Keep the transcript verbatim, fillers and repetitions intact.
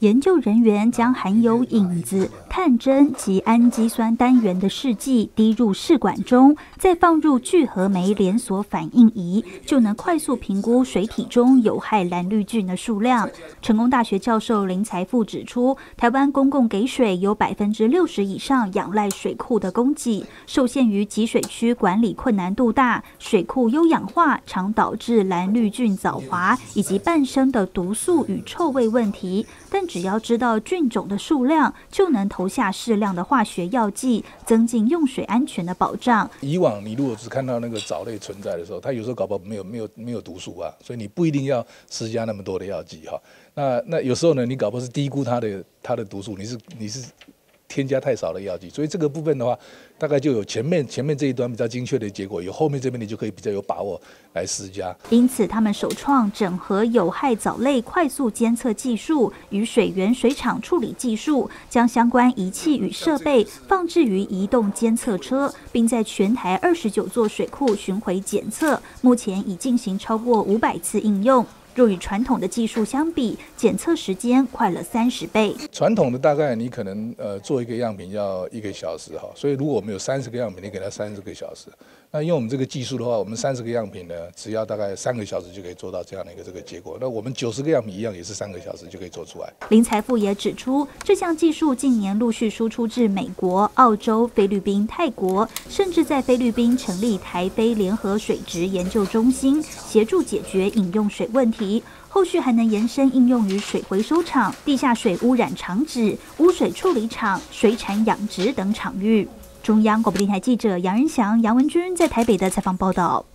研究人员将含有引子、碳针及氨基酸单元的试剂滴入试管中，再放入聚合酶连锁反应仪，就能快速评估水体中有害蓝绿菌的数量。成功大学教授林财富指出，台湾公共给水有百分之六十以上仰赖水库的供给，受限于集水区管理困难度大，水库优氧化常导致蓝绿菌藻华以及伴生的毒素与臭味问题。但只要知道菌种的数量，就能投下适量的化学药剂，增进用水安全的保障。 以往你如果只看到那个藻类存在的时候，它有时候搞不好没有没有没有毒素啊，所以你不一定要施加那么多的药剂哈。那那有时候呢，你搞不好是低估它的它的毒素，你是你是添加太少的药剂，所以这个部分的话，大概就有前面前面这一端比较精确的结果，有后面这边你就可以比较有把握来施加。 因此，他们首创整合有害藻类快速监测技术与水源水厂处理技术，将相关仪器与设备放置于移动监测车，并在全台二十九座水库巡回检测，目前已进行超过五百次应用。若与传统的技术相比，检测时间快了三十倍。 传统的大概你可能呃做一个样品要一个小时哈，所以如果我们有三十个样品，你给它三十个小时。那用我们这个技术的话，我们三十个样品呢，只要大概三个小时就可以做到这样的一个这个结果。那我们九十个样品一样，也是三个小时就可以做出来。 林财富也指出，这项技术近年陆续输出至美国、澳洲、菲律宾、泰国，甚至在菲律宾成立台菲联合水质研究中心，协助解决饮用水问题。后续还能延伸应用于水回收厂、地下水污染厂址、污水处理厂、水产养殖等场域。中央广播电台记者杨仁祥、杨文君在台北的采访报道。